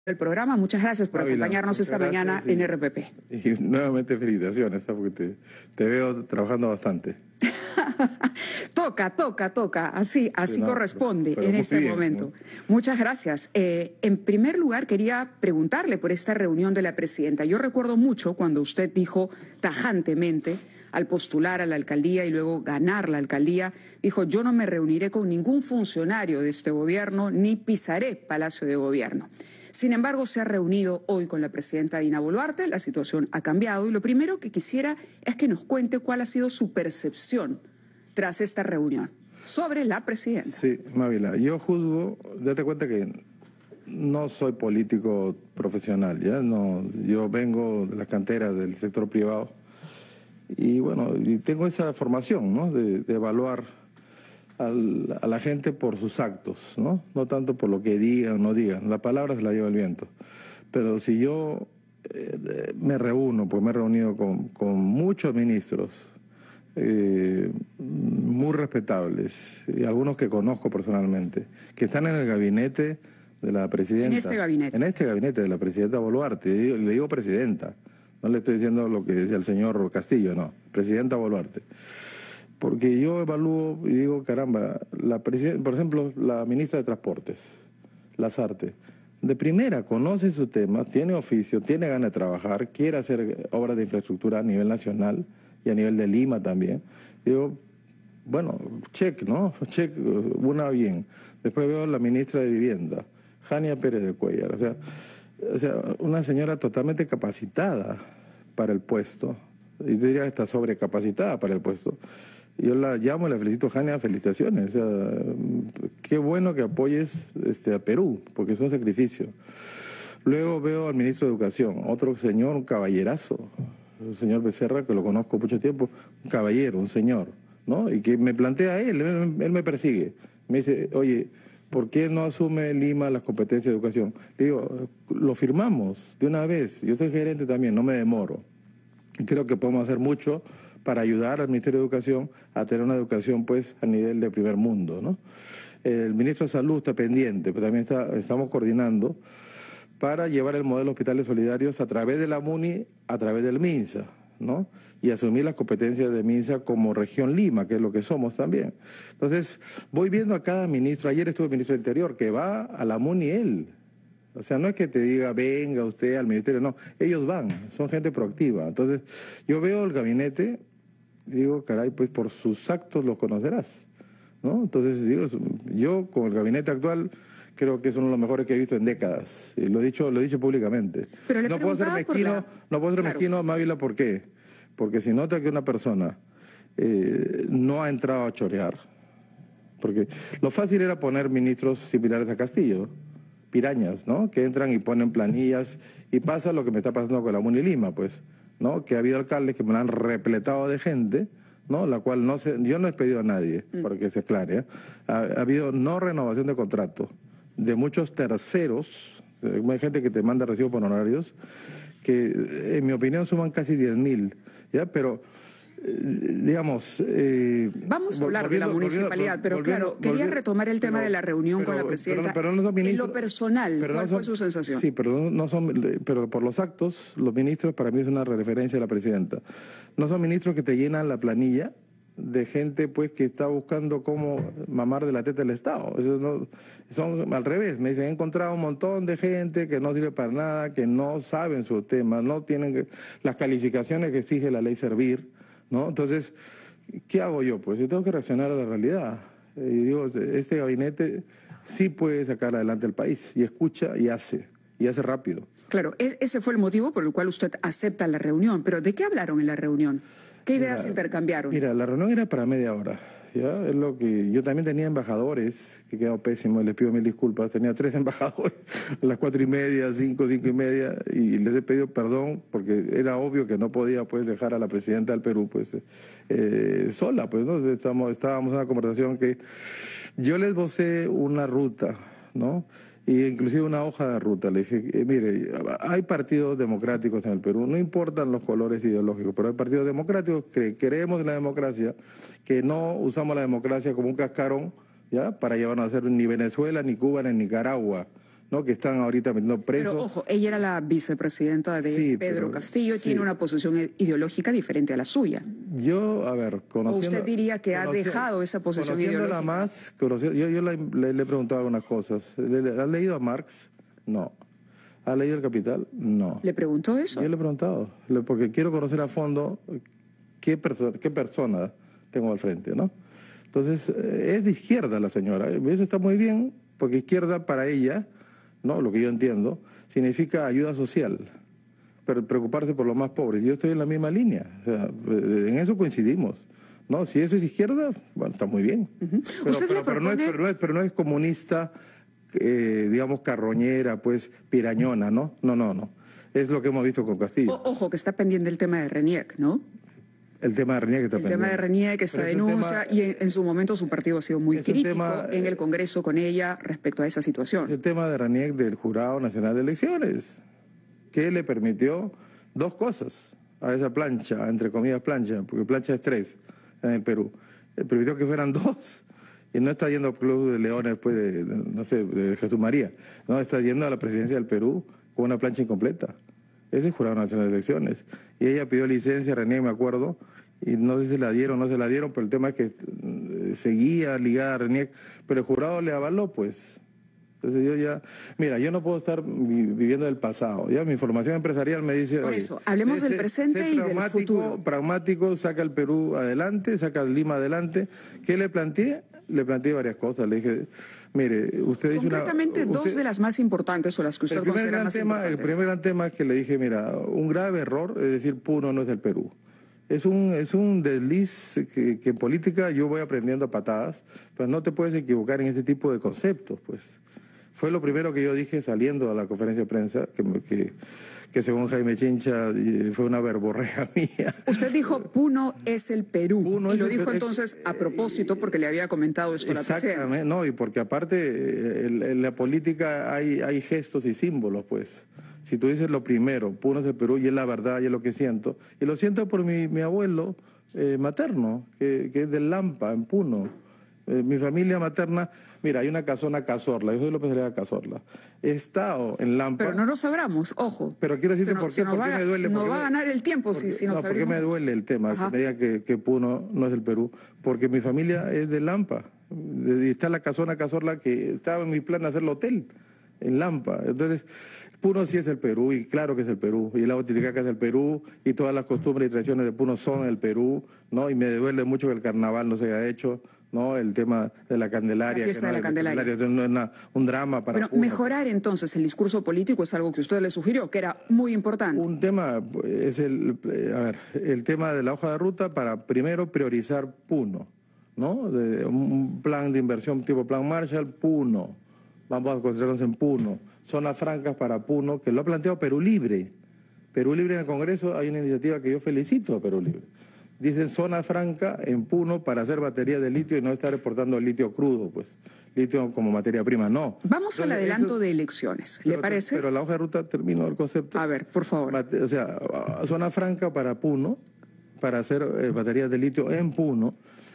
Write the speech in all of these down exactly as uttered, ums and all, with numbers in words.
El programa, muchas gracias por Ávila, acompañarnos esta mañana y, en R P P. Y nuevamente felicitaciones, ¿sabes? Porque te, te veo trabajando bastante. toca, toca, toca, así, así sí, no, corresponde pero, pero en este bien, momento. ¿No? Muchas gracias. Eh, en primer lugar, quería preguntarle por esta reunión de la presidenta. Yo recuerdo mucho cuando usted dijo tajantemente, al postular a la alcaldía y luego ganar la alcaldía, dijo: yo no me reuniré con ningún funcionario de este gobierno ni pisaré Palacio de Gobierno. Sin embargo, se ha reunido hoy con la presidenta Dina Boluarte, la situación ha cambiado y lo primero que quisiera es que nos cuente cuál ha sido su percepción tras esta reunión sobre la presidenta. Sí, Mávila, yo juzgo, date cuenta que no soy político profesional, ¿ya? No, yo vengo de las canteras del sector privado y bueno, y tengo esa formación, ¿no? De, de evaluar al, a la gente por sus actos, ¿no? No tanto por lo que digan o no digan. La palabra se la lleva el viento. Pero si yo eh, me reúno, pues me he reunido con, con muchos ministros eh, muy respetables y algunos que conozco personalmente, que están en el gabinete de la presidenta. En este gabinete. En este gabinete de la presidenta Boluarte. Le digo, le digo presidenta. No le estoy diciendo lo que decía el señor Castillo, no. Presidenta Boluarte. Porque yo evalúo y digo, caramba, la presidenta, por ejemplo, la ministra de Transportes, Lasarte, de primera conoce su tema, tiene oficio, tiene ganas de trabajar, quiere hacer obras de infraestructura a nivel nacional y a nivel de Lima también. Digo, bueno, check, ¿no? Check, una bien. Después veo a la ministra de Vivienda, Jania Pérez de Cuellar, o sea, o sea, una señora totalmente capacitada para el puesto, y yo diría que está sobrecapacitada para el puesto. Yo la llamo y la felicito, Jania, felicitaciones. O sea, qué bueno que apoyes este, a Perú, porque es un sacrificio. Luego veo al ministro de Educación, otro señor, un caballerazo, el señor Becerra, que lo conozco mucho tiempo, un caballero, un señor, ¿no? Y que me plantea a él, él, él me persigue. Me dice, oye, ¿por qué no asume Lima las competencias de educación? Le digo, lo firmamos de una vez. Yo soy gerente también, no me demoro. Y creo que podemos hacer mucho para ayudar al Ministerio de Educación a tener una educación pues a nivel de primer mundo, ¿no? El ministro de Salud está pendiente, pero también está, estamos coordinando para llevar el modelo de hospitales solidarios a través de la MUNI, a través del MINSA, ¿no? Y asumir las competencias de MINSA como región Lima, que es lo que somos también. Entonces, voy viendo a cada ministro, ayer estuve el ministro del Interior, que va a la MUNI él. O sea, no es que te diga, venga usted al ministerio, no, ellos van, son gente proactiva. Entonces, yo veo el gabinete y digo, caray, pues por sus actos los conocerás, ¿no? Entonces, digo, yo con el gabinete actual creo que es uno de los mejores que he visto en décadas. Y lo he dicho, lo he dicho públicamente. Pero le no puedo ser mezquino, la... no puedo ser claro. mezquino, Mávila, ¿por qué? Porque si nota que una persona eh, no ha entrado a chorear, porque lo fácil era poner ministros similares a Castillo, pirañas, ¿no? Que entran y ponen planillas y pasa lo que me está pasando con la MUNI Lima, pues, ¿no? Que ha habido alcaldes que me han repletado de gente, ¿no? La cual no se, yo no he pedido a nadie, mm. para que se aclare, ¿eh? ha, ha habido no renovación de contrato de muchos terceros, hay gente que te manda recibo por honorarios, que en mi opinión suman casi diez mil, ¿ya? Pero digamos... Eh, Vamos a hablar de la municipalidad, pero volviendo, claro, quería volviendo, retomar el tema pero, de la reunión pero, con la presidenta. Pero, pero no son ministros, en lo personal, pero ¿cuál no son, fue su sensación? Sí, pero no, no son, pero por los actos, los ministros para mí es una referencia de la presidenta. No son ministros que te llenan la planilla de gente pues que está buscando cómo mamar de la teta del Estado. Eso no, son al revés, me dicen, he encontrado un montón de gente que no sirve para nada, que no saben su tema, no tienen las calificaciones que exige la ley Servir, ¿no? Entonces, ¿qué hago yo? Pues yo tengo que reaccionar a la realidad. Y digo, este gabinete sí puede sacar adelante el país, y escucha y hace, y hace rápido. Claro, ese fue el motivo por el cual usted acepta la reunión, pero ¿de qué hablaron en la reunión? ¿Qué ideas mira, intercambiaron? Mira, la reunión era para media hora, ¿ya? Es lo que yo también tenía embajadores, que quedó pésimo, les pido mil disculpas, tenía tres embajadores a las cuatro y media, cinco, cinco y media, y les he pedido perdón porque era obvio que no podía pues dejar a la presidenta del Perú pues eh, sola, pues, ¿no? Estamos, estábamos en una conversación que yo les vocé una ruta, ¿no? Y inclusive una hoja de ruta. Le dije, eh, mire, hay partidos democráticos en el Perú, no importan los colores ideológicos, pero hay partidos democráticos que creemos en la democracia, que no usamos la democracia como un cascarón, ¿ya? Para llevarnos a ser ni Venezuela, ni Cuba, ni Nicaragua, ¿no? Que están ahorita metiendo presos. Pero ojo, ella era la vicepresidenta de sí, Pedro pero, Castillo, sí. tiene una posición ideológica diferente a la suya. Yo, a ver, conociendo... ¿O usted diría que ha dejado esa posición ideológica? Más, conociendo, yo yo le, le, le he preguntado algunas cosas. ¿Le, ¿Has leído a Marx? No. ¿Ha leído El Capital? No. ¿Le preguntó eso? Yo le he preguntado, porque quiero conocer a fondo qué, perso qué persona tengo al frente, ¿no? Entonces, es de izquierda la señora. Eso está muy bien, porque izquierda para ella, ¿no? Lo que yo entiendo, significa ayuda social, pero preocuparse por los más pobres. Yo estoy en la misma línea, o sea, en eso coincidimos. No, si eso es izquierda, bueno, está muy bien. Uh-huh. pero, pero, pero, pero, no es, pero, no es, pero no es comunista, eh, digamos, carroñera, pues, pirañona, ¿no? No, no, no. Es lo que hemos visto con Castillo. O, ojo, que está pendiente el tema de Reniec, ¿no? El tema de Reniec está El pendiente. tema de Reniec, esta denuncia, tema, y en, en su momento su partido ha sido muy crítico tema, en el Congreso con ella respecto a esa situación. Es el tema de Reniec del Jurado Nacional de Elecciones, que le permitió dos cosas a esa plancha, entre comillas plancha, porque plancha es tres en el Perú. Le permitió que fueran dos. Y no está yendo al Club de Leones después de, de, no sé, de Jesús María. No, está yendo a la presidencia del Perú con una plancha incompleta. Ese es el Jurado Nacional de Elecciones. Y ella pidió licencia, René, me acuerdo, y no sé si se la dieron o no se la dieron, pero el tema es que eh, seguía ligada a René, pero el jurado le avaló, pues. Entonces yo ya, mira, yo no puedo estar vi viviendo del pasado. Ya mi formación empresarial me dice... Por eso, hablemos del presente y del futuro. Pragmático, saca el Perú adelante, saca Lima adelante. ¿Qué le planteé? Le planteé varias cosas. Le dije, mire, usted dice una... Concretamente, dos usted, de las más importantes o las que usted el primer considera gran más tema, importantes. El primer gran tema es que le dije, mira, un grave error es decir, Puno no es el Perú. Es un, es un desliz que, que en política yo voy aprendiendo a patadas, pero no te puedes equivocar en este tipo de conceptos, pues. Fue lo primero que yo dije saliendo a la conferencia de prensa, que, que, que según Jaime Chincha fue una verborrea mía. Usted dijo, Puno es el Perú, Puno y lo dijo el, entonces a propósito porque le había comentado esto a la presidenta. Exactamente, no, y porque aparte en, en la política hay, hay gestos y símbolos, pues. Si tú dices lo primero, Puno es el Perú, y es la verdad, y es lo que siento, y lo siento por mi, mi abuelo eh, materno, que, que es del Lampa, en Puno. Eh, mi familia materna, mira, hay una casona Cazorla, yo soy López Heredia Cazorla. He estado en Lampa... Pero no lo sabramos, ojo. Pero quiero decirte por qué, por qué me duele... No va a ganar el tiempo porque, si, si no no, sabemos. ¿Por qué me duele el tema? Que me diga que, que Puno no es el Perú. Porque mi familia es de Lampa. Y está la casona Cazorla que estaba en mi plan de hacer el hotel en Lampa. Entonces, Puno sí es el Perú, y claro que es el Perú, y el agua Titicaca es el Perú, y todas las costumbres y tradiciones de Puno son el Perú, ¿no? Y me duele mucho que el carnaval no se haya hecho, ¿no? El tema de la Candelaria. La fiesta que no, de la Candelaria. Candelaria no es una, un drama para Bueno, Puno. Mejorar entonces el discurso político es algo que usted le sugirió, que era muy importante. Un tema es el, a ver, el tema de la hoja de ruta para primero priorizar Puno, ¿no? De un plan de inversión tipo Plan Marshall, Puno. Vamos a concentrarnos en Puno. Zonas francas para Puno, que lo ha planteado Perú Libre. Perú Libre en el Congreso hay una iniciativa que yo felicito a Perú Libre. Dicen zona franca en Puno para hacer baterías de litio y no estar exportando el litio crudo, pues. Litio como materia prima, no. Vamos Entonces, al adelanto eso, de elecciones, ¿le pero, parece? Pero la hoja de ruta, termino el concepto. A ver, por favor. O sea, zona franca para Puno, para hacer eh, baterías de litio en Puno.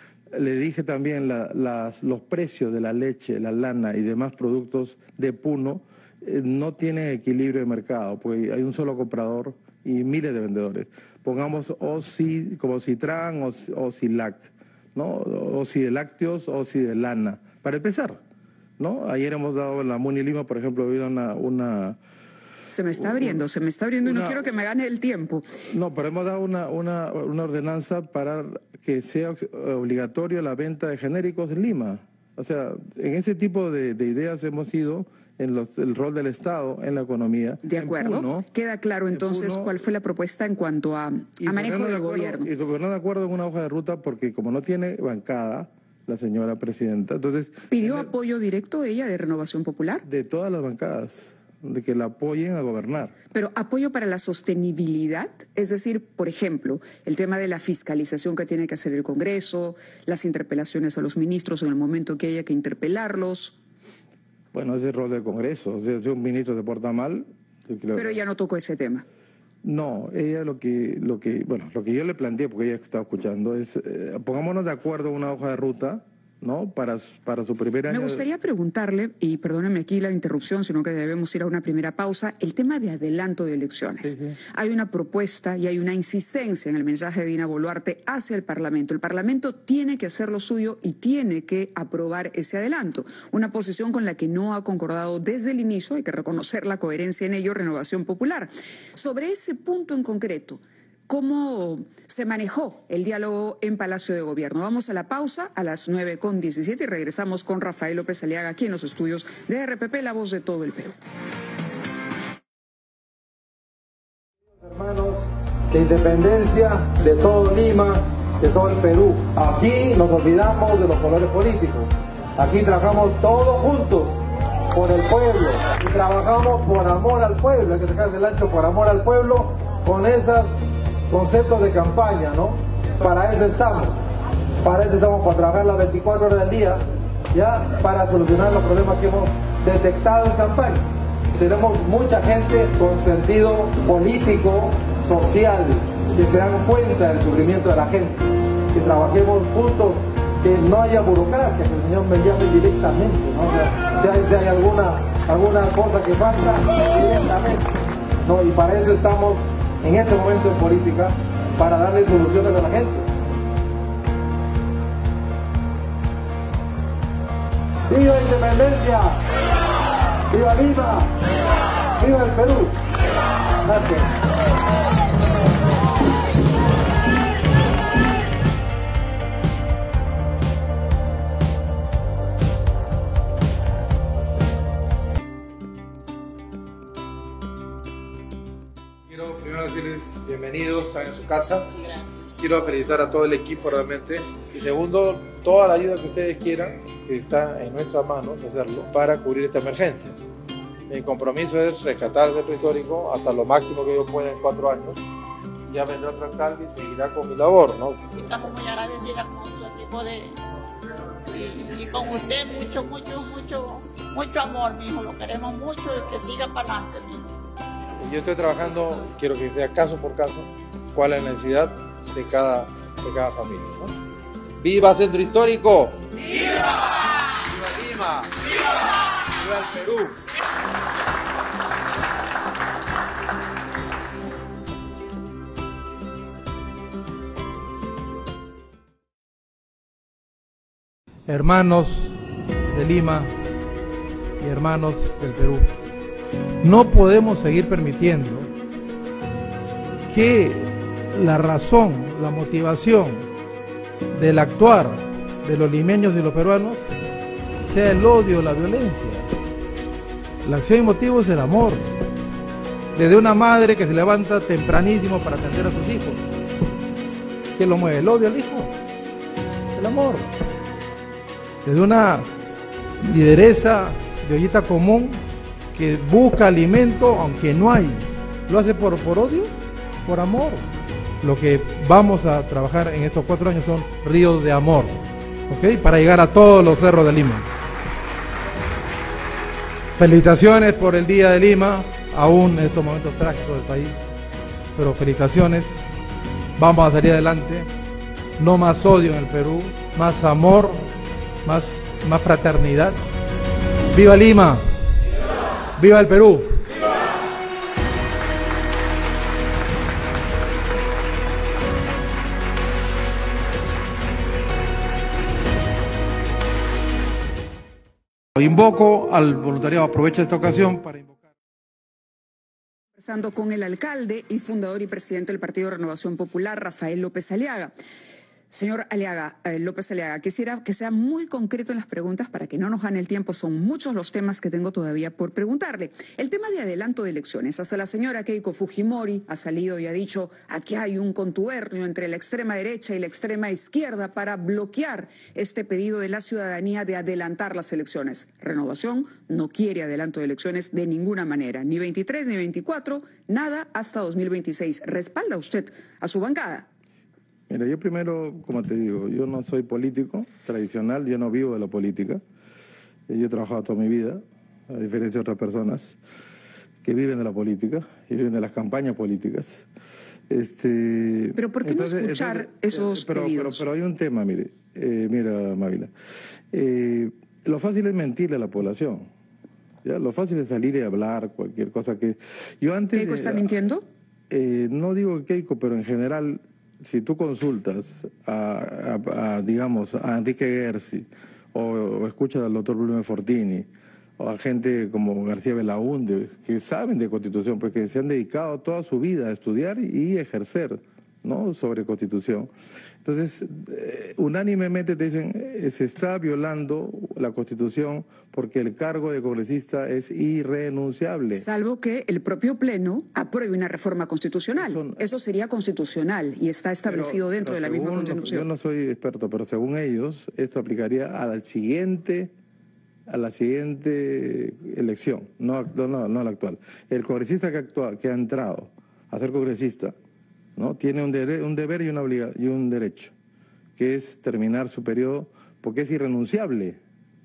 Le dije también la, las, los precios de la leche, la lana y demás productos de Puno eh, no tienen equilibrio de mercado, porque hay un solo comprador y miles de vendedores. Pongamos Osi, como Citran o Osilac, ¿no? Osi de lácteos, Osi de lana, para empezar, ¿no? Ayer hemos dado en la Muni Lima, por ejemplo, hubo una... una Se me está abriendo, un, se me está abriendo una, y no quiero que me gane el tiempo. No, pero hemos dado una, una, una ordenanza para que sea obligatorio la venta de genéricos en Lima. O sea, en ese tipo de, de ideas hemos ido en los, el rol del Estado en la economía. De acuerdo. Puno, Queda claro entonces Puno, cuál fue la propuesta en cuanto a, a manejo del de acuerdo, gobierno. Y gobernó de acuerdo en una hoja de ruta porque como no tiene bancada la señora presidenta, entonces... ¿Pidió el, apoyo directo ella de Renovación Popular? De todas las bancadas, de que la apoyen a gobernar. Pero apoyo para la sostenibilidad, es decir, por ejemplo, el tema de la fiscalización que tiene que hacer el Congreso, las interpelaciones a los ministros en el momento que haya que interpelarlos. Bueno, ese es el rol del Congreso. O sea, si un ministro se porta mal... Pero ella no tocó ese tema. No, ella lo que, lo que, bueno, lo que yo le planteé, porque ella estaba escuchando, es, eh, pongámonos de acuerdo en una hoja de ruta, ¿no? Para, para su primer año. Me gustaría preguntarle, y perdóneme aquí la interrupción, sino que debemos ir a una primera pausa, el tema de adelanto de elecciones. Sí, sí. Hay una propuesta y hay una insistencia en el mensaje de Dina Boluarte hacia el Parlamento. El Parlamento tiene que hacer lo suyo y tiene que aprobar ese adelanto. Una posición con la que no ha concordado desde el inicio, hay que reconocer la coherencia en ello, Renovación Popular. Sobre ese punto en concreto, ¿cómo se manejó el diálogo en Palacio de Gobierno? Vamos a la pausa a las nueve con diecisiete y regresamos con Rafael López Aliaga aquí en los estudios de R P P, la voz de todo el Perú. Hermanos, de independencia de todo Lima, de todo el Perú. Aquí nos olvidamos de los colores políticos. Aquí trabajamos todos juntos por el pueblo y trabajamos por amor al pueblo. Hay que sacarse el ancho por amor al pueblo con esos conceptos de campaña, ¿no? Para eso estamos. Para eso estamos, para trabajar las veinticuatro horas del día, ya, para solucionar los problemas que hemos detectado en campaña. Tenemos mucha gente con sentido político, social, que se dan cuenta del sufrimiento de la gente. Que trabajemos juntos, que no haya burocracia, que el señor me llame directamente, ¿no? O sea, si hay, si hay alguna, alguna cosa que falta, directamente, ¿no? Y para eso estamos en este momento en política, para darle soluciones a la gente. ¡Viva la independencia! ¡Viva Lima! ¡Viva el Perú! Gracias. Quiero primero decirles bienvenidos, están en su casa. Gracias. Quiero felicitar a todo el equipo realmente. Y segundo, toda la ayuda que ustedes quieran, que está en nuestras manos hacerlo, para cubrir esta emergencia. Mi compromiso es rescatar el centro histórico hasta lo máximo que yo pueda en cuatro años. Ya vendrá otro alcalde y seguirá con mi labor, ¿no? Estamos muy agradecidas con su equipo de... Y, y con usted mucho, mucho, mucho, mucho amor, mi hijo. Lo queremos mucho y que siga para adelante, mi hijo. Yo estoy trabajando, quiero que sea caso por caso, cuál es la necesidad de cada, de cada familia, ¿no? ¡Viva Centro Histórico! ¡Viva! ¡Viva Lima! ¡Viva! ¡Viva el Perú! Hermanos de Lima y hermanos del Perú, no podemos seguir permitiendo que la razón, la motivación del actuar de los limeños y los peruanos sea el odio, la violencia. La acción y motivo es el amor. Desde una madre que se levanta tempranísimo para atender a sus hijos. ¿Qué lo mueve? ¿El odio al hijo? El amor. Desde una lideresa de ollita común que busca alimento aunque no hay. ¿Lo hace por, por odio? Por amor. Lo que vamos a trabajar en estos cuatro años son ríos de amor, ¿ok? Para llegar a todos los cerros de Lima. Felicitaciones por el Día de Lima, aún en estos momentos trágicos del país, pero felicitaciones, vamos a salir adelante, no más odio en el Perú, más amor, más, más fraternidad. ¡Viva Lima! ¡Viva, ¡Viva el Perú! Invoco al voluntariado, aprovecho esta ocasión para invocar. Conversando con el alcalde y fundador y presidente del Partido Renovación Popular, Rafael López Aliaga. Señor Aliaga, eh, López Aliaga, quisiera que sea muy concreto en las preguntas para que no nos gane el tiempo. Son muchos los temas que tengo todavía por preguntarle. El tema de adelanto de elecciones. Hasta la señora Keiko Fujimori ha salido y ha dicho aquí hay un contubernio entre la extrema derecha y la extrema izquierda para bloquear este pedido de la ciudadanía de adelantar las elecciones. Renovación no quiere adelanto de elecciones de ninguna manera. Ni veintitrés ni veinticuatro, nada hasta dos mil veintiséis. ¿Respalda usted a su bancada? Mira, yo primero, como te digo, yo no soy político tradicional, yo no vivo de la política. Yo he trabajado toda mi vida, a diferencia de otras personas que viven de la política y viven de las campañas políticas. Este, pero ¿por qué entonces, no escuchar entonces, esos pero, pedidos? Pero, pero hay un tema, mire, eh, mira, Mávila. Eh, lo fácil es mentirle a la población. ¿Ya? Lo fácil es salir y hablar cualquier cosa que... Yo antes ¿Keiko está mintiendo? Eh, no digo Keiko, pero en general, si tú consultas a, a, a digamos, a Enrique Gersi o, o escuchas al doctor Blume Fortini o a gente como García Belaúnde, que saben de Constitución, porque se han dedicado toda su vida a estudiar y ejercer, ¿no?, sobre Constitución. Entonces, eh, unánimemente te dicen, eh, se está violando la Constitución porque el cargo de congresista es irrenunciable. Salvo que el propio Pleno apruebe una reforma constitucional. Eso, Eso sería constitucional y está establecido pero, dentro pero de la misma Constitución. Yo no soy experto, pero según ellos, esto aplicaría a la siguiente... a la siguiente elección, no, no, no a la actual. El congresista que, actúa, que ha entrado a ser congresista, ¿no?, tiene un, dere, un deber y, una obliga, y un derecho, que es terminar su periodo, porque es irrenunciable.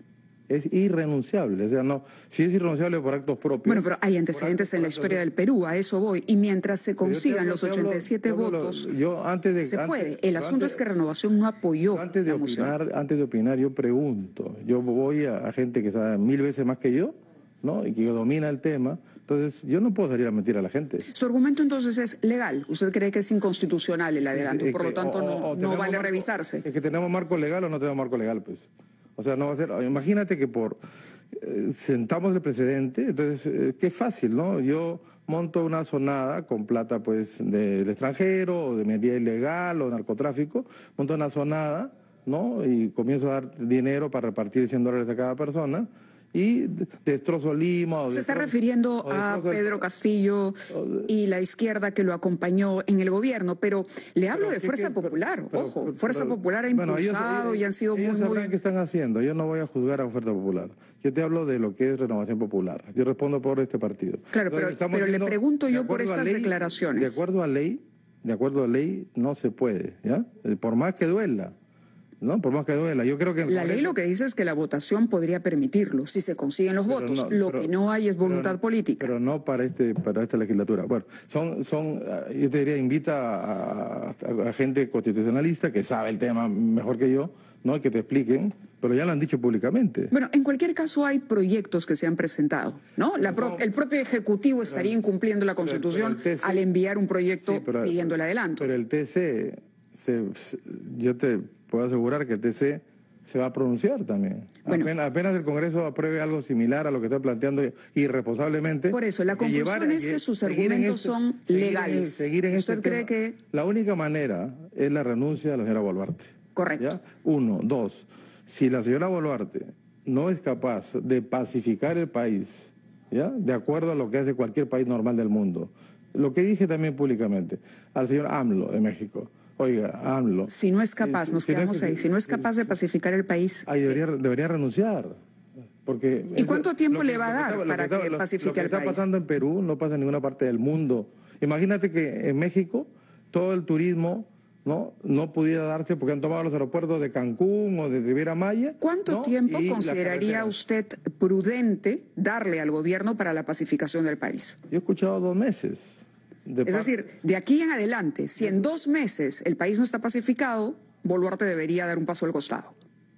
Es irrenunciable, o sea, no, si es irrenunciable por actos propios... Bueno, pero hay antecedentes actos, en la historia del Perú, a eso voy, y mientras se consigan hablo, los ochenta y siete hablo, votos, yo antes de, se antes, puede. El asunto antes, es que Renovación no apoyó antes de la opinar, moción. Antes de opinar, yo pregunto, yo voy a, a gente que sabe mil veces más que yo, ¿no?, y que domina el tema, entonces yo no puedo salir a mentir a la gente. Su argumento entonces es legal, ¿usted cree que es inconstitucional el adelanto, es, es por lo tanto o, o no, no vale marco, revisarse? Es que tenemos marco legal o no tenemos marco legal, pues. O sea, no va a ser, imagínate que por eh, sentamos el precedente, entonces eh, qué fácil, ¿no? Yo monto una zonada con plata pues del extranjero o de minería ilegal o narcotráfico, monto una zonada, ¿no?, y comienzo a dar dinero para repartir cien dólares a cada persona y destrozo Lima. O Se destrozo, está refiriendo a Pedro Castillo y la izquierda que lo acompañó en el gobierno, pero le hablo pero, de Fuerza que, Popular, pero, ojo, pero, Fuerza pero, Popular ha impulsado bueno, ellos, y han sido ellos muy... muy... qué están haciendo, yo no voy a juzgar a Fuerza Popular, yo te hablo de lo que es Renovación Popular, yo respondo por este partido. Claro, Entonces, pero, pero viendo, le pregunto yo por estas ley, declaraciones. De acuerdo a ley, de acuerdo a ley, no se puede, ¿ya? Por más que duela. No, por más que duela. Yo creo que la ley lo que dice es que la votación podría permitirlo si se consiguen los votos. No, lo pero, que no hay es voluntad pero, política. Pero no para este para esta legislatura. Bueno, son son yo te diría invita a, a, a gente constitucionalista que sabe el tema mejor que yo, ¿no?, que te expliquen, pero ya lo han dicho públicamente. Bueno, en cualquier caso hay proyectos que se han presentado, ¿no? La pro, el propio Ejecutivo estaría incumpliendo la Constitución pero, pero T C, al enviar un proyecto sí, pero, pidiendo el adelanto. Pero el T C, se, se, yo te puedo asegurar que el T C se va a pronunciar también. Bueno, apenas, apenas el Congreso apruebe algo similar a lo que está planteando irresponsablemente. Por eso, la conclusión llevar, es que sus argumentos este, son seguir legales. En, seguir en ¿Usted este cree tema. que...? La única manera es la renuncia de la señora Boluarte. Correcto. ¿Ya? Uno. Dos. Si la señora Boluarte no es capaz de pacificar el país, ¿ya?, de acuerdo a lo que hace cualquier país normal del mundo, lo que dije también públicamente al señor AMLO de México, oiga, AMLO... Si no es capaz, nos si quedamos no es, ahí, si no es capaz de pacificar el país... Ahí debería, debería renunciar. Porque ¿Y cuánto tiempo que, le va a dar está, para que, que, que pacifique el país? Lo que está país? pasando en Perú no pasa en ninguna parte del mundo. Imagínate que en México todo el turismo no no pudiera darse porque han tomado los aeropuertos de Cancún o de Riviera Maya. ¿Cuánto ¿no? tiempo y consideraría usted prudente darle al gobierno para la pacificación del país? Yo he escuchado dos meses. De es decir, de aquí en adelante, si en dos meses el país no está pacificado, Boluarte debería dar un paso al costado.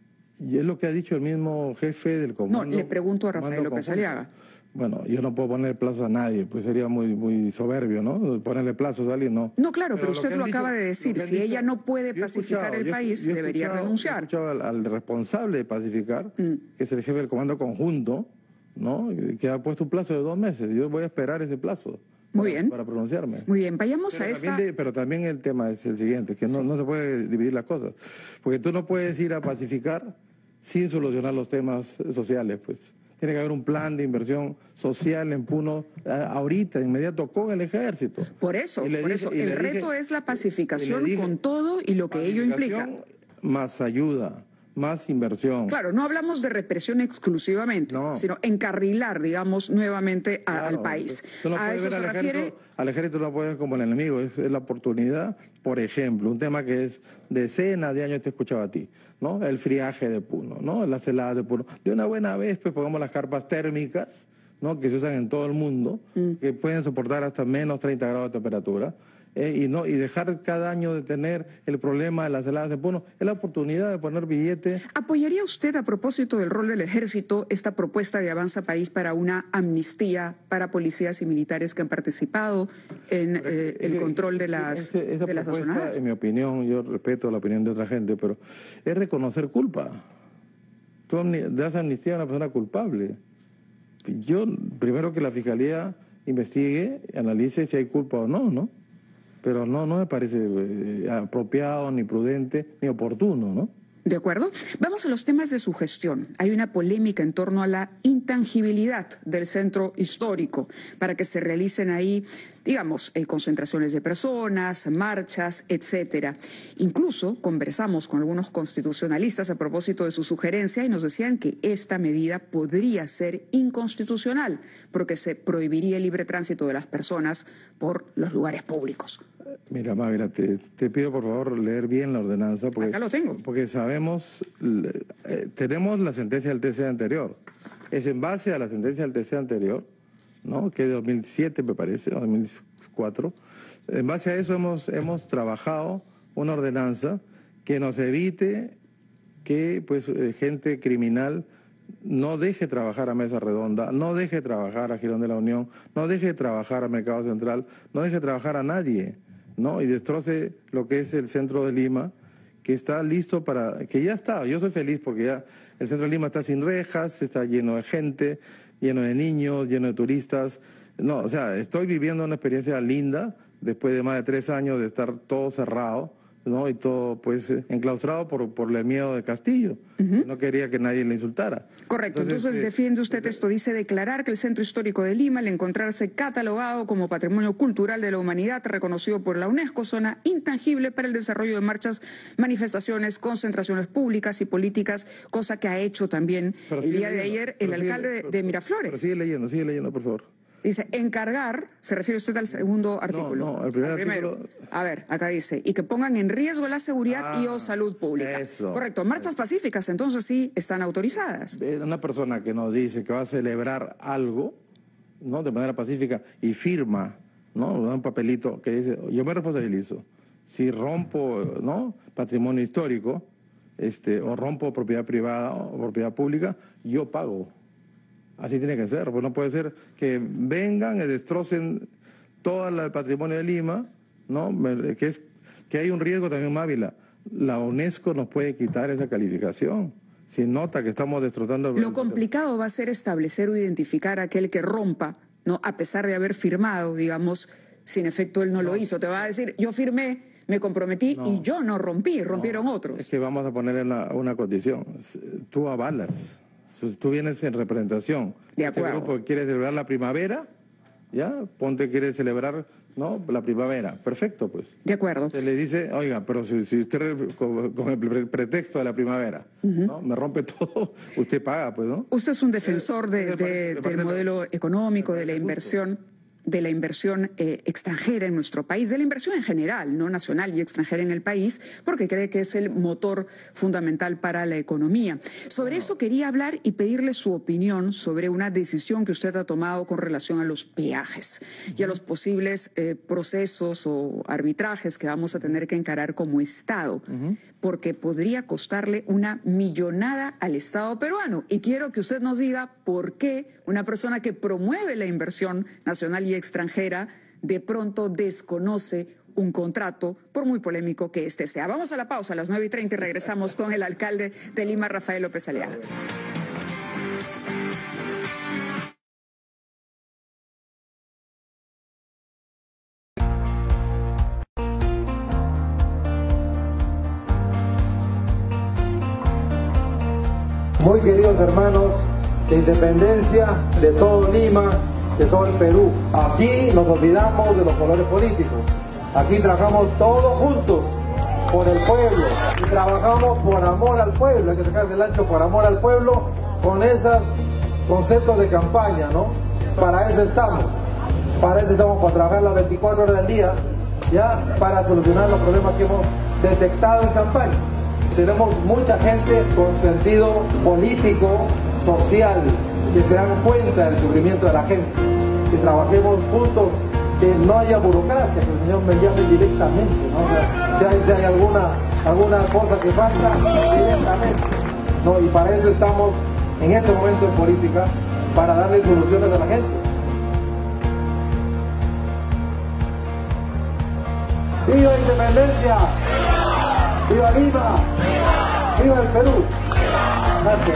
Y es lo que ha dicho el mismo jefe del comando. No, le pregunto a Rafael López Aliaga. Bueno, yo no puedo poner plazos a nadie, pues sería muy muy soberbio, ¿no? Ponerle plazos a alguien, no. No, claro, pero, pero usted lo, lo acaba dicho, de decir. Si dicho, ella no puede pacificar el país, yo, yo debería renunciar. Yo he escuchado al, al responsable de pacificar, mm. que es el jefe del comando conjunto, ¿no?, que ha puesto un plazo de dos meses. Yo voy a esperar ese plazo. Muy para, bien. Para pronunciarme. Muy bien, vayamos pero a esta... De, pero también el tema es el siguiente, que no, sí. no se puede dividir las cosas. Porque tú no puedes ir a pacificar sin solucionar los temas sociales, pues. Tiene que haber un plan de inversión social en Puno ahorita, inmediato, con el ejército. Por eso, por dije, eso. El reto dije, es la pacificación dije, con todo y lo que ello implica. Más ayuda, más inversión. Claro, no hablamos de represión exclusivamente, no. sino encarrilar, digamos, nuevamente a, claro, al país. Tú no a eso ver se al refiere... Ejército, al ejército no lo puedes ver como el enemigo, es, es la oportunidad, por ejemplo, un tema que es decenas de años te he escuchado a ti, ¿no? El friaje de Puno, ¿no? Las heladas de Puno. De una buena vez, pues pongamos las carpas térmicas, ¿no? Que se usan en todo el mundo, mm. que pueden soportar hasta menos treinta grados de temperatura. Eh, y no y dejar cada año de tener el problema de las heladas de Puno, es la oportunidad de poner billete. ¿Apoyaría usted, a propósito del rol del ejército, esta propuesta de Avanza País para una amnistía para policías y militares que han participado en eh, el control de las, ese, esa de las propuesta, azonadas? En mi opinión, yo respeto la opinión de otra gente, pero es reconocer culpa. Tú das amnistía a una persona culpable. Yo, primero que la Fiscalía investigue, analice si hay culpa o no, ¿no? Pero no, no me parece eh, apropiado, ni prudente, ni oportuno, ¿no? De acuerdo. Vamos a los temas de su gestión. Hay una polémica en torno a la intangibilidad del centro histórico para que se realicen ahí, digamos, eh, concentraciones de personas, marchas, etcétera. Incluso conversamos con algunos constitucionalistas a propósito de su sugerencia y nos decían que esta medida podría ser inconstitucional porque se prohibiría el libre tránsito de las personas por los lugares públicos. Mira, Mávila, te, te pido por favor leer bien la ordenanza. Porque, Acá lo tengo. Porque sabemos, eh, tenemos la sentencia del T C anterior. Es en base a la sentencia del T C anterior, ¿no? Que es de dos mil siete, me parece, o dos mil cuatro. En base a eso hemos, hemos trabajado una ordenanza que nos evite que pues, eh, gente criminal no deje trabajar a Mesa Redonda, no deje trabajar a Girón de la Unión, no deje trabajar a Mercado Central, no deje trabajar a nadie, ¿no? Y destroce lo que es el centro de Lima, que está listo para, que ya está, yo soy feliz porque ya el centro de Lima está sin rejas, está lleno de gente, lleno de niños, lleno de turistas. No, o sea, estoy viviendo una experiencia linda después de más de tres años de estar todo cerrado, ¿no? Y todo, pues, enclaustrado por, por el miedo de Castillo. Uh-huh. No quería que nadie le insultara. Correcto. Entonces, Entonces eh, defiende usted esto. Dice declarar que el Centro Histórico de Lima, al encontrarse catalogado como Patrimonio Cultural de la Humanidad, reconocido por la UNESCO, zona intangible para el desarrollo de marchas, manifestaciones, concentraciones públicas y políticas, cosa que ha hecho también pero el día leyendo, de ayer el alcalde sigue, de, de Miraflores. Pero sigue leyendo, sigue leyendo, por favor. Dice, encargar, se refiere usted al segundo artículo. No, no, el primer primero. artículo. A ver, acá dice, y que pongan en riesgo la seguridad ah, y o salud pública. Eso. Correcto, marchas pacíficas entonces sí están autorizadas. Una persona que nos dice que va a celebrar algo, ¿no? De manera pacífica y firma, ¿no? Un papelito que dice, yo me responsabilizo. Si rompo, ¿no? Patrimonio histórico, este, o rompo propiedad privada o propiedad pública, yo pago. Así tiene que ser, pues no puede ser que vengan y destrocen todo el patrimonio de Lima, ¿no? Que, es, que hay un riesgo también, Mávila. La UNESCO nos puede quitar esa calificación. Si nota que estamos destrozando... Lo complicado va a ser establecer o identificar a aquel que rompa, ¿no? A pesar de haber firmado, digamos, si en efecto él no, no. lo hizo. Te va a decir, yo firmé, me comprometí no. y yo no rompí, rompieron no. otros. Es que vamos a poner en la, una condición. Tú avalas. Tú vienes en representación. De acuerdo. Este grupo quiere celebrar la primavera, ¿ya? Ponte quiere celebrar, ¿no? La primavera. Perfecto, pues. De acuerdo. Se le dice, oiga, pero si, si usted con, con el pretexto de la primavera, uh-huh. ¿no? Me rompe todo, usted paga, pues, ¿no? Usted es un defensor de, de, del modelo económico, de la inversión. de la inversión eh, extranjera en nuestro país, de la inversión en general, no nacional y extranjera en el país, porque cree que es el motor fundamental para la economía. Sobre eso quería hablar y pedirle su opinión sobre una decisión que usted ha tomado con relación a los peajes y a los posibles eh, procesos o arbitrajes que vamos a tener que encarar como Estado, uh-huh. porque podría costarle una millonada al Estado peruano. Y quiero que usted nos diga por qué una persona que promueve la inversión nacional y extranjera de pronto desconoce un contrato, por muy polémico que este sea. Vamos a la pausa a las nueve y treinta y regresamos con el alcalde de Lima, Rafael López Aliaga. Muy queridos hermanos de Independencia, de todo Lima, de todo el Perú, aquí nos olvidamos de los colores políticos. Aquí trabajamos todos juntos por el pueblo y trabajamos por amor al pueblo. Hay que sacarse el ancho por amor al pueblo con esos conceptos de campaña, ¿no? Para eso estamos. Para eso estamos, para trabajar las veinticuatro horas del día, ya, para solucionar los problemas que hemos detectado en campaña. Tenemos mucha gente con sentido político, social, que se dan cuenta del sufrimiento de la gente, que trabajemos juntos, que no haya burocracia, que el señor me llame directamente, ¿no? O sea, si hay, si hay alguna, alguna cosa que falta, directamente, ¿no? Y para eso estamos en este momento en política, para darle soluciones a la gente. ¡Viva la independencia! ¡Viva Lima! ¡Viva el Perú! Gracias.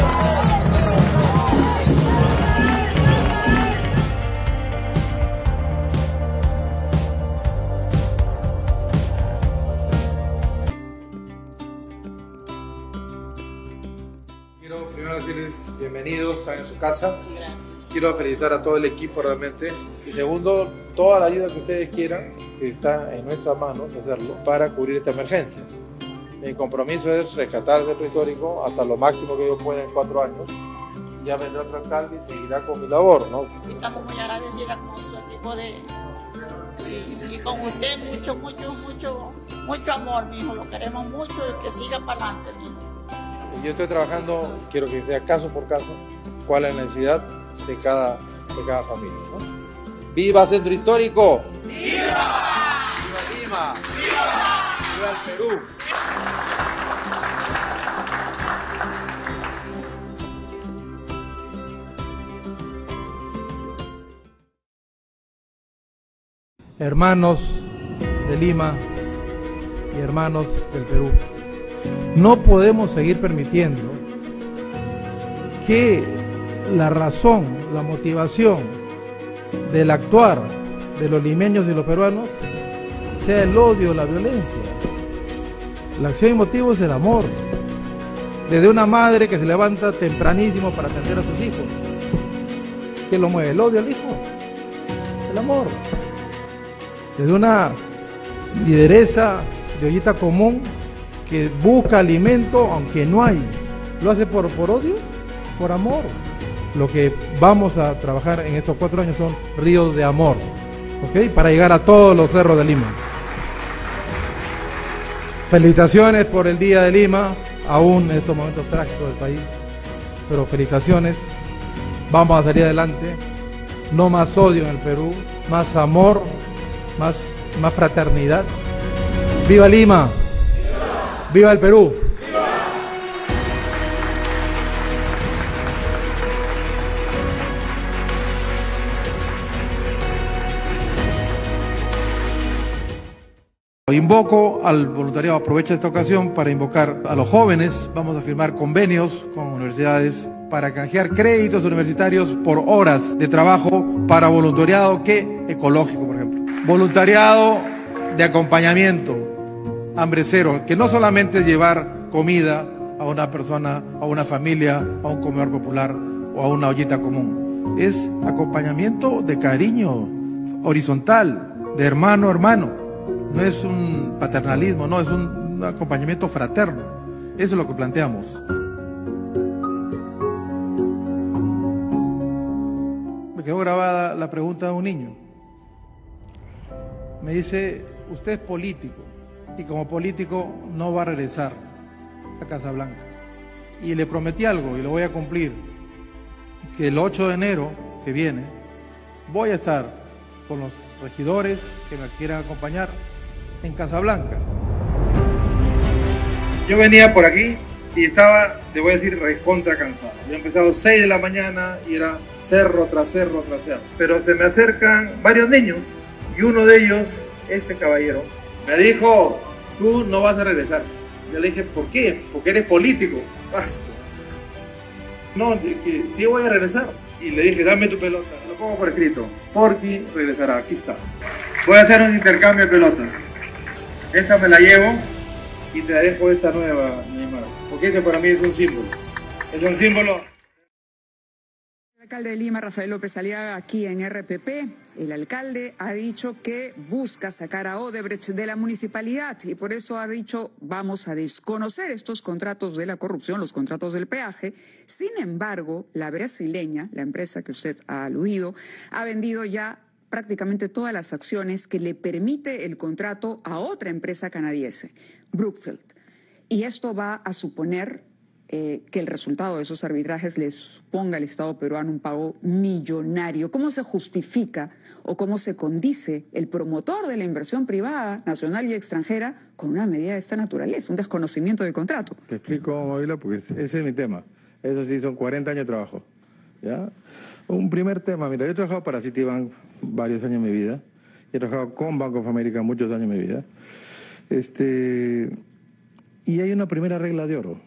Quiero primero decirles bienvenidos, están en su casa. Gracias. Quiero felicitar a todo el equipo realmente. Y segundo, toda la ayuda que ustedes quieran, que está en nuestras manos hacerlo para cubrir esta emergencia. Mi compromiso es rescatar el centro histórico hasta lo máximo que yo pueda en cuatro años. Ya vendrá otro alcalde y seguirá con mi labor, ¿no? Estamos muy agradecidas con su equipo de... Y, y con usted mucho, mucho, mucho, mucho amor, mijo. Lo queremos mucho y que siga para adelante, mijo. Yo estoy trabajando, quiero que sea caso por caso, cuál es la necesidad de cada, de cada familia, ¿no? ¡Viva Centro Histórico! ¡Viva! ¡Viva Lima! ¡Viva! ¡Viva el Perú! Hermanos de Lima y hermanos del Perú, no podemos seguir permitiendo que la razón, la motivación del actuar de los limeños y los peruanos sea el odio, la violencia. La acción y motivo es el amor. Desde una madre que se levanta tempranísimo para atender a sus hijos. ¿Qué lo mueve? ¿El odio al hijo? El amor. Desde una lideresa de ollita común que busca alimento aunque no hay. ¿Lo hace por, por odio? Por amor. Lo que vamos a trabajar en estos cuatro años son ríos de amor, ¿ok? Para llegar a todos los cerros de Lima. Felicitaciones por el Día de Lima, aún en estos momentos trágicos del país, pero felicitaciones, vamos a salir adelante, no más odio en el Perú, más amor, más, más fraternidad. ¡Viva Lima! ¡Viva, ¡Viva el Perú! Invoco al voluntariado, aprovecho esta ocasión para invocar a los jóvenes. Vamos a firmar convenios con universidades para canjear créditos universitarios por horas de trabajo para voluntariado que ecológico, por ejemplo. Voluntariado de acompañamiento, hambre cero, que no solamente es llevar comida a una persona, a una familia, a un comedor popular o a una ollita común. Es acompañamiento de cariño, horizontal, de hermano a hermano. No es un paternalismo, no, es un acompañamiento fraterno. Eso es lo que planteamos. Me quedó grabada la pregunta de un niño. Me dice, usted es político y como político no va a regresar a Casablanca. Y le prometí algo y lo voy a cumplir, que el ocho de enero que viene voy a estar con los regidores que me quieran acompañar en Casablanca. Yo venía por aquí y estaba, le voy a decir, recontra cansado. Había empezado seis de la mañana y era cerro tras cerro tras cerro. Pero se me acercan varios niños y uno de ellos, este caballero, me dijo, tú no vas a regresar. Yo le dije, ¿por qué? Porque eres político. Vas. No, dije, sí voy a regresar. Y le dije, dame tu pelota. Lo pongo por escrito. Porky regresará. Aquí está. Voy a hacer un intercambio de pelotas. Esta me la llevo y te dejo esta nueva, Neymar, porque este para mí es un símbolo. Es un símbolo. El alcalde de Lima, Rafael López Aliaga, aquí en R P P, el alcalde ha dicho que busca sacar a Odebrecht de la municipalidad y por eso ha dicho vamos a desconocer estos contratos de la corrupción, los contratos del peaje. Sin embargo, la brasileña, la empresa que usted ha aludido, ha vendido ya prácticamente todas las acciones que le permite el contrato a otra empresa canadiense, Brookfield. Y esto va a suponer eh, que el resultado de esos arbitrajes les suponga al Estado peruano un pago millonario. ¿Cómo se justifica o cómo se condice el promotor de la inversión privada, nacional y extranjera, con una medida de esta naturaleza, un desconocimiento de contrato? Te explico, Mavila, porque ese es mi tema. Eso sí, son cuarenta años de trabajo. ¿Ya? Un primer tema, mira, yo he trabajado para Citibank varios años de mi vida, y he trabajado con Bank of America muchos años de mi vida, este, y hay una primera regla de oro,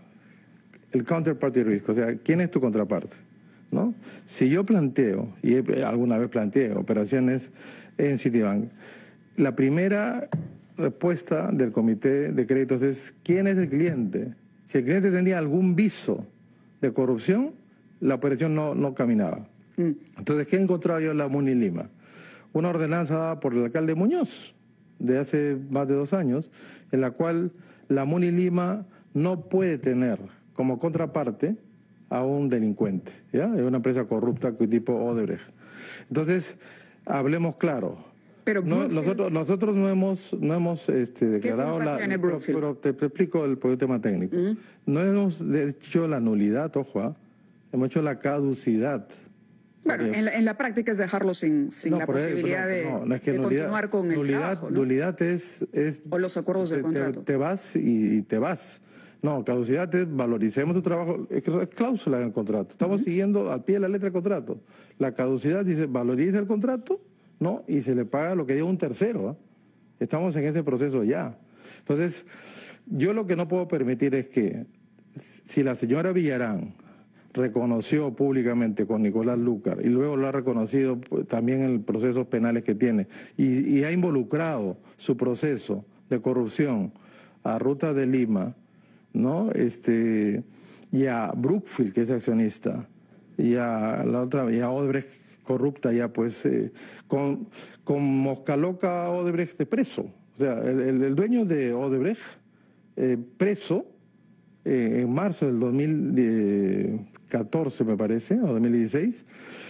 el counterparty risk, o sea, ¿quién es tu contraparte? ¿No? Si yo planteo, y alguna vez planteé operaciones en Citibank, la primera respuesta del comité de créditos es ¿quién es el cliente? Si el cliente tenía algún viso de corrupción, la operación no, no caminaba. Mm. Entonces, ¿qué he encontrado yo en la MUNI Lima? Una ordenanza dada por el alcalde Muñoz, de hace más de dos años, en la cual la MUNI Lima no puede tener como contraparte a un delincuente, ¿ya? Es una empresa corrupta tipo Odebrecht. Entonces, hablemos claro. Pero no, nosotros, nosotros no hemos, no hemos este, declarado la... Pero, pero te, te explico el, el tema técnico. Uh-huh. No hemos hecho la nulidad, ojo, ¿eh? Hemos hecho la caducidad. Bueno, en la, en la práctica es dejarlo sin, sin no, la posibilidad ahí, no, no, es que de, de nulidad, continuar con nulidad, el trabajo, ¿no? Nulidad es, es... O los acuerdos del te, contrato. Te, te vas y, y te vas. No, caducidad es valoricemos tu trabajo, es, es cláusula en el contrato. Estamos uh-huh. siguiendo al pie de la letra del contrato. La caducidad dice valoriza el contrato, ¿no? Y se le paga lo que lleva un tercero. ¿eh? Estamos en ese proceso ya. Entonces, yo lo que no puedo permitir es que si la señora Villarán reconoció públicamente con Nicolás Lúcar y luego lo ha reconocido también en los procesos penales que tiene y, y ha involucrado su proceso de corrupción a Ruta de Lima, ¿no? Este, y a Brookfield, que es accionista, y a la otra, y a Odebrecht corrupta ya, pues, eh, con, con Moscaloca Odebrecht de preso. O sea, el, el, el dueño de Odebrecht, eh, preso, eh, en marzo del dos mil catorce, me parece, o dos mil dieciséis,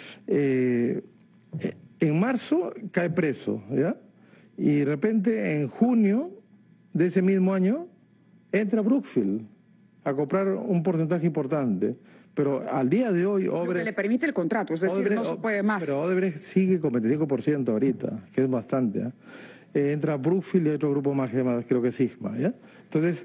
eh, en marzo cae preso, ¿ya? Y de repente, en junio de ese mismo año, entra Brookfield a comprar un porcentaje importante. Pero al día de hoy... Odebrecht, lo que le permite el contrato, es decir, Odebrecht, no se puede más. Pero Odebrecht sigue con veinticinco por ciento ahorita, que es bastante. ¿eh? Eh, entra Brookfield y otro grupo más, creo que es Sigma. ¿ya? Entonces,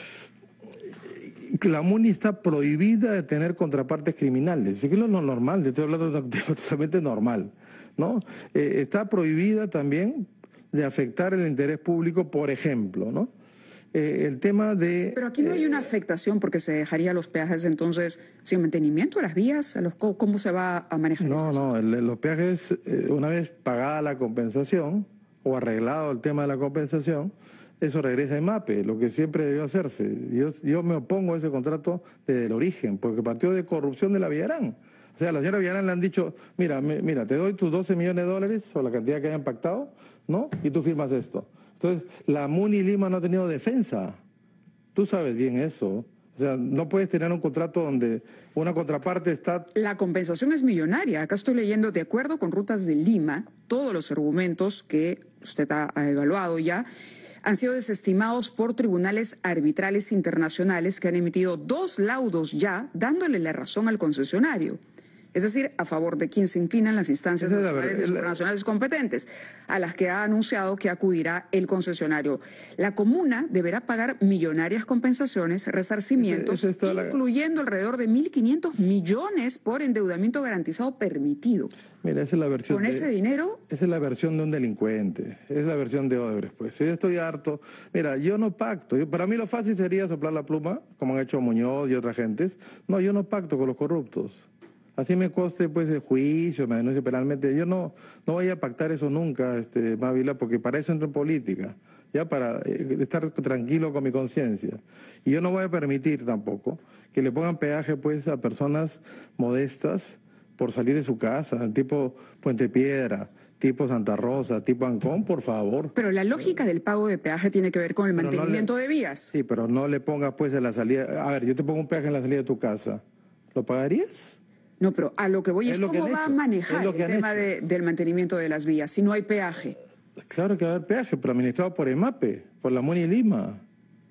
la MUNI está prohibida de tener contrapartes criminales. Es que es lo normal, yo estoy hablando de algo totalmente normal. ¿no? Eh, está prohibida también de afectar el interés público, por ejemplo, ¿no? Eh, el tema de... Pero aquí no hay una afectación porque se dejaría los peajes entonces sin mantenimiento a las vías, a los, ¿cómo se va a manejar eso? No, no, el, los peajes, eh, una vez pagada la compensación o arreglado el tema de la compensación, eso regresa a EMAPE, lo que siempre debió hacerse. Yo, yo me opongo a ese contrato desde el origen, porque partió de corrupción de la Villarán. O sea, a la señora Villarán le han dicho, mira, me, mira, te doy tus doce millones de dólares o la cantidad que hayan pactado, ¿no? Y tú firmas esto. Entonces, la MUNI Lima no ha tenido defensa. Tú sabes bien eso. O sea, no puedes tener un contrato donde una contraparte está... La compensación es millonaria. Acá estoy leyendo, de acuerdo con Rutas de Lima, todos los argumentos que usted ha, ha evaluado ya han sido desestimados por tribunales arbitrales internacionales que han emitido dos laudos ya dándole la razón al concesionario. Es decir, a favor de quien se inclinan las instancias nacionales y supranacionales competentes, a las que ha anunciado que acudirá el concesionario. La comuna deberá pagar millonarias compensaciones, resarcimientos, ese, ese incluyendo la... alrededor de mil quinientos millones por endeudamiento garantizado permitido. Mira, esa es la versión. ¿Con de, ese dinero? Esa es la versión de un delincuente, es la versión de Odebrecht. Pues yo estoy harto. Mira, yo no pacto. Yo, para mí lo fácil sería soplar la pluma, como han hecho Muñoz y otras gentes. No, yo no pacto con los corruptos. Así me coste pues el juicio, me denuncie penalmente. Yo no, no voy a pactar eso nunca, este, Mávila, porque para eso entro en política, ya para eh, estar tranquilo con mi conciencia. Y yo no voy a permitir tampoco que le pongan peaje pues a personas modestas por salir de su casa, tipo Puente Piedra, tipo Santa Rosa, tipo Ancón, por favor. Pero la lógica del pago de peaje tiene que ver con el pero mantenimiento no le, de vías. Sí, pero no le pongas pues en la salida... A ver, yo te pongo un peaje en la salida de tu casa. ¿Lo pagarías? No, pero a lo que voy es, es cómo va a manejar el tema de, del mantenimiento de las vías, si no hay peaje. Claro que va a haber peaje, pero administrado por EMAPE, por la MUNI Lima.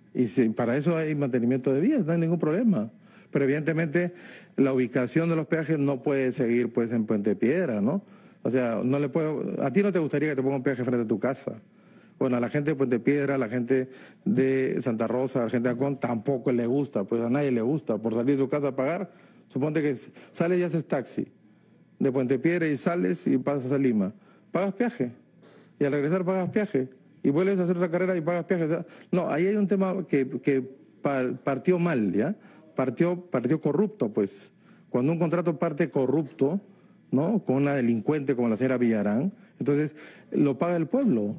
Y si, para eso hay mantenimiento de vías, no hay ningún problema. Pero evidentemente la ubicación de los peajes no puede seguir pues en Puente Piedra, ¿no? O sea, no le puedo, a ti no te gustaría que te ponga un peaje frente a tu casa. Bueno, a la gente de Puente Piedra, a la gente de Santa Rosa, a la gente de Ancón, tampoco le gusta, pues a nadie le gusta. Por salir de su casa a pagar, suponte que sales y haces taxi de Puente Piedra y sales y pasas a Lima. Pagas peaje. Y al regresar pagas peaje. Y vuelves a hacer otra carrera y pagas peaje. No, ahí hay un tema que, que partió mal, ¿ya? Partió, partió corrupto, pues. Cuando un contrato parte corrupto, ¿no? Con una delincuente como la señora Villarán, entonces lo paga el pueblo.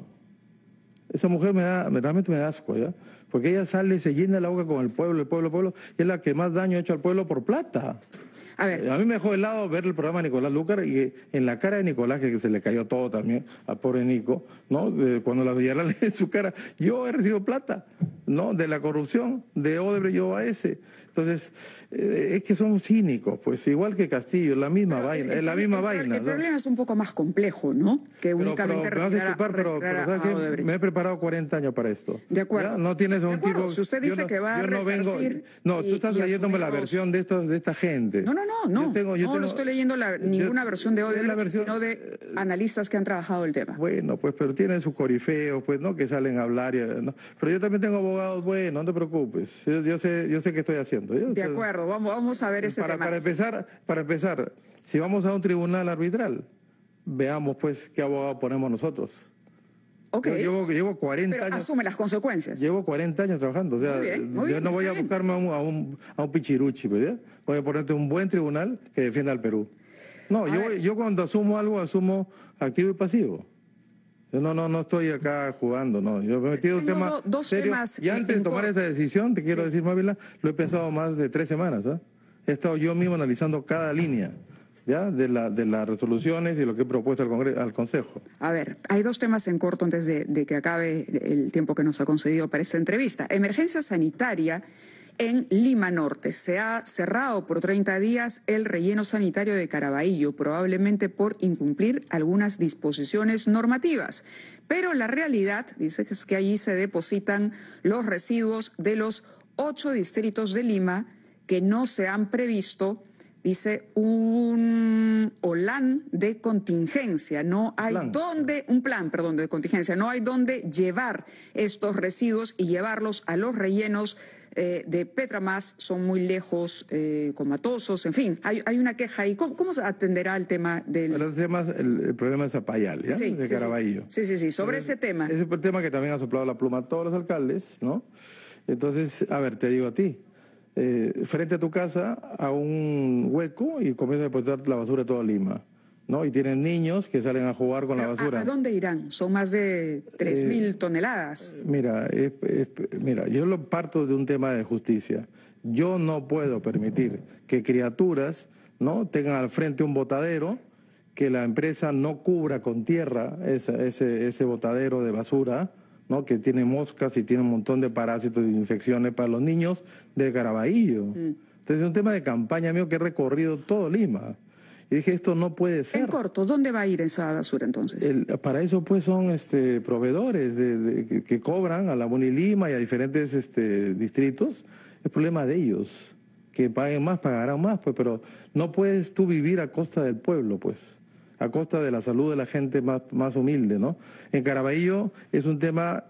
Esa mujer me da, realmente me da asco, ¿ya? Porque ella sale, se llena la boca con el pueblo, el pueblo, el pueblo, y es la que más daño ha hecho al pueblo por plata. A ver. A mí me dejó helado ver el programa de Nicolás Lúcar y en la cara de Nicolás, que se le cayó todo también, al pobre Nico, ¿no? De, cuando la Villarán le en su cara, yo he recibido plata, ¿no? De la corrupción, de Odebrecht yo a ese. Entonces, eh, es que son cínicos, pues, igual que Castillo, la misma pero vaina, el, es la misma el, vaina. El, el problema es un poco más complejo, ¿no? Que pero, únicamente pero, me, a pero, pero, ¿sabes qué? Me he preparado cuarenta años para esto. De acuerdo. ¿Ya? No tienes a un tipo... Si usted dice no, que va a no resarcir... Vengo, no, tú estás leyéndome la versión de, estos, de esta gente. No, no, no, no. Yo tengo, yo no, tengo, no estoy leyendo la, ninguna yo, versión de Odebrecht, versión, sino de analistas que han trabajado el tema. Bueno, pues, pero tienen sus corifeos, pues, ¿no? Que salen a hablar. Y, ¿no? Pero yo también tengo abogados buenos, no te preocupes. Yo, yo sé, yo sé qué estoy haciendo. Yo, de acuerdo, vamos, vamos a ver ese para, tema. Para empezar, para empezar, si vamos a un tribunal arbitral, veamos, pues, qué abogado ponemos nosotros. Ok. Yo llevo, llevo cuarenta pero años. Asume las consecuencias. Llevo cuarenta años trabajando. O sea, muy bien, muy yo bien, no voy a buscarme a un, a un, a un pichiruchi, ¿verdad? Voy a ponerte un buen tribunal que defienda al Perú. No, yo, yo cuando asumo algo, asumo activo y pasivo. Yo no, no, no estoy acá jugando, no. Yo me he metido en un tema do, dos serio. Temas y antes de tomar esta decisión, te quiero sí. decir, Mávila, lo he pensado más de tres semanas. ¿eh? He estado yo mismo analizando cada línea. ¿Ya? De, la, de las resoluciones y lo que he propuesto al, Congreso, al Consejo. A ver, hay dos temas en corto antes de, de que acabe el tiempo que nos ha concedido para esta entrevista. Emergencia sanitaria en Lima Norte. Se ha cerrado por treinta días el relleno sanitario de Caraballo, probablemente por incumplir algunas disposiciones normativas. Pero la realidad dice que es que allí se depositan los residuos de los ocho distritos de Lima que no se han previsto. Dice un OLAN de contingencia, no hay plan. dónde, un plan, perdón, de contingencia, no hay dónde llevar estos residuos y llevarlos a los rellenos eh, de Petramás, son muy lejos, eh, comatosos, en fin, hay, hay una queja ahí. ¿Cómo, cómo se atenderá el tema del...? El, tema, el, el problema de Zapayal, ¿ya? Sí, de sí, Caraballo. Sí, sí, sí, sobre ese tema. Ese es el tema que también ha soplado la pluma a todos los alcaldes, ¿no? Entonces, a ver, te digo a ti. Eh, frente a tu casa a un hueco y comienza a depositar la basura de toda Lima, ¿no? Y tienen niños que salen a jugar con Pero la basura. ¿A, ¿A dónde irán? Son más de tres mil eh, toneladas. Mira, es, es, mira, yo lo parto de un tema de justicia. Yo no puedo permitir que criaturas, ¿no? tengan al frente un botadero, que la empresa no cubra con tierra esa, ese, ese botadero de basura, ¿no? que tiene moscas y tiene un montón de parásitos y infecciones para los niños de Caraballo. Mm. Entonces es un tema de campaña mío que he recorrido todo Lima. Y dije, esto no puede ser. En corto, ¿dónde va a ir esa basura entonces? El, para eso pues son este, proveedores de, de, que, que cobran a la Bonilima y a diferentes este, distritos. Es problema de ellos. Que paguen más, pagarán más, pues, pero no puedes tú vivir a costa del pueblo, pues. A costa de la salud de la gente más, más humilde, ¿no? En Caraballo es un tema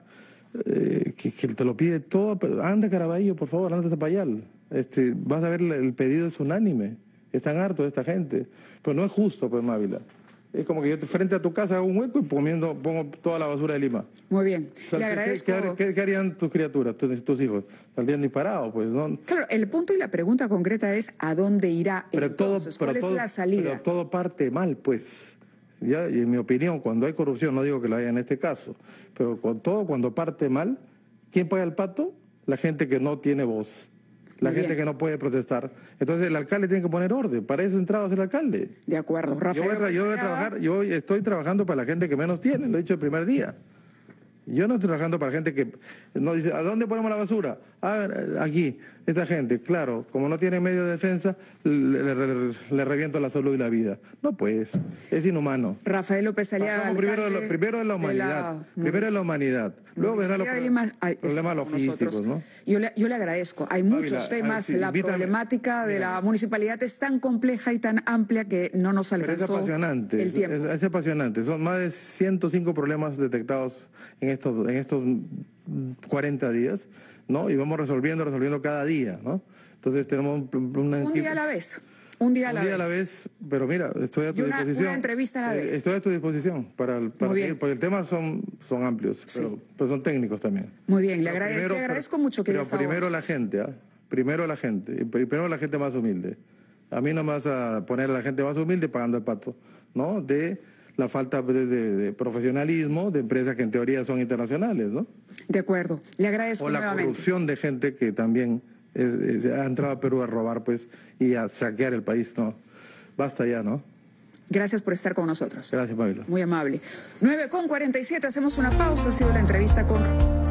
eh, que, que te lo pide todo, pero anda Caraballo, por favor, anda a Zapayal. Este, vas a ver, el pedido es unánime, están hartos de esta gente. Pero no es justo, pues, Mávila. Es como que yo frente a tu casa hago un hueco y comiendo, pongo toda la basura de Lima. Muy bien, o sea, le ¿qué, agradezco. ¿qué, qué, qué harían tus criaturas, tus, tus hijos? Saldrían disparados, pues, ¿no? Claro, el punto y la pregunta concreta es ¿a dónde irá pero entonces? Todo, ¿Cuál pero es todo, la salida? Pero todo parte mal, pues. ¿Ya? Y en mi opinión, cuando hay corrupción, no digo que lo haya en este caso, pero con todo, cuando parte mal, ¿quién paga el pato? La gente que no tiene voz. La Muy gente bien. que no puede protestar. Entonces el alcalde tiene que poner orden. Para eso entraba a ser alcalde. De acuerdo. Rafael, yo, voy a, yo voy a trabajar, yo estoy trabajando para la gente que menos tiene. Lo he dicho el primer día. Yo no estoy trabajando para gente que no dice, ¿a dónde ponemos la basura? Ah, aquí, esta gente, claro, como no tiene medio de defensa, le, le, le reviento la salud y la vida. No, pues, es inhumano. Rafael López Aliaga, primero, lo, primero es la humanidad, la, primero es la humanidad, luego vendrán los problemas, problemas logísticos, ¿no? Yo le, yo le agradezco, hay muchos Ávila, temas, sí, la invítame, problemática de mira, la municipalidad es tan compleja y tan amplia que no nos alcanzó es apasionante, el tiempo. Es, es apasionante, son más de ciento cinco problemas detectados en estos, en estos cuarenta días, ¿no? Y vamos resolviendo, resolviendo cada día, ¿no? Entonces tenemos una... Un día a la vez. Un día a la un día vez. a la vez, pero mira, estoy a tu una, disposición. Una entrevista a la vez. Eh, estoy a tu disposición para, para seguir, porque el tema son, son amplios, sí. pero, pero son técnicos también. Muy bien, le, agrade primero, le agradezco pero, mucho que Pero primero la gente, ¿eh? Primero la gente, y primero la gente más humilde. A mí no me vas a poner a la gente más humilde pagando el pato, ¿no? De la falta de, de, de profesionalismo de empresas que en teoría son internacionales, ¿no? De acuerdo, le agradezco O la nuevamente. corrupción de gente que también es, es, ha entrado a Perú a robar, pues, y a saquear el país, ¿no? Basta ya, ¿no? Gracias por estar con nosotros. Gracias, Pablo. Muy amable. nueve con cuarenta y siete, hacemos una pausa. Ha sido la entrevista con...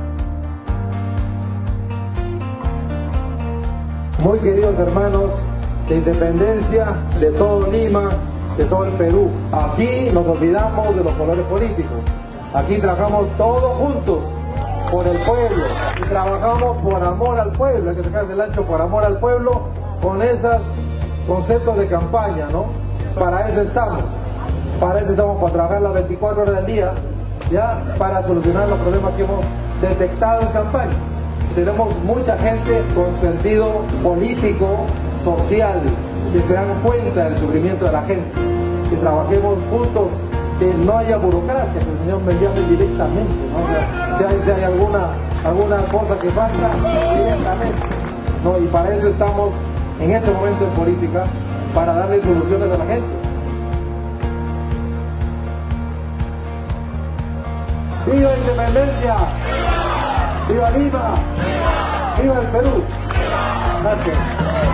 Muy queridos hermanos de Independencia, de todo Lima, de todo el Perú. Aquí nos olvidamos de los colores políticos. Aquí trabajamos todos juntos por el pueblo. Y trabajamos por amor al pueblo. Hay que sacarse el ancho por amor al pueblo con esos conceptos de campaña, ¿no? Para eso estamos. Para eso estamos, para trabajar las veinticuatro horas del día, ya, para solucionar los problemas que hemos detectado en campaña. Tenemos mucha gente con sentido político, social, que se dan cuenta del sufrimiento de la gente, que trabajemos juntos, que no haya burocracia, que el señor me llame directamente, ¿no? O sea, si hay, si hay alguna, alguna cosa que falta, directamente, ¿no? Y para eso estamos en este momento en política, para darle soluciones a la gente. ¡Viva Independencia! ¡Viva Lima! ¡Viva el Perú! Gracias.